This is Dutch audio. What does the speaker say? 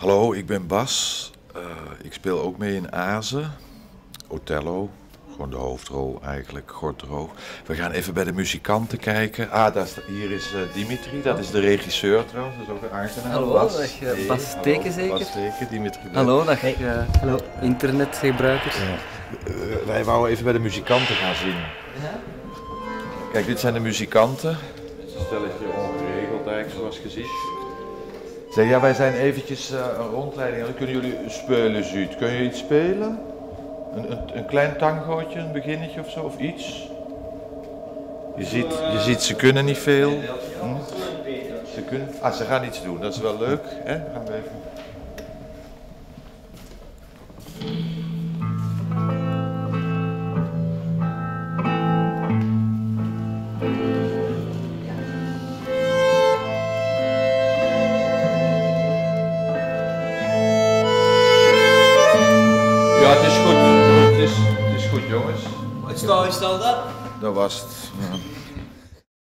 Hallo, ik ben Bas. Ik speel ook mee in Azen. Othello. Gewoon de hoofdrol eigenlijk, Gortroo. We gaan even bij de muzikanten kijken. Hier is Dimitri, dat is de regisseur trouwens. Dat is ook een aangenaam. Hallo, Bas. dag Bas Steken zeker? Bas Steken, Dimitri. Hallo, dag hallo. Internetgebruikers. Ja. Wij wouden even bij de muzikanten gaan zien. Ja? Kijk, dit zijn de muzikanten. Het is een stelletje ongeregeld eigenlijk, zoals gezien. Zeg, ja, wij zijn eventjes een rondleiding. Dan kunnen jullie spelen, Zuid. Kun je iets spelen? Een klein tangootje, een beginnetje of zo, of iets? Je ziet, ze kunnen niet veel. Ze gaan iets doen, dat is wel leuk. Hè? Gaan we even... Ja, het is goed. Het is goed, jongens. Wat is dat? Dat was het. Ja.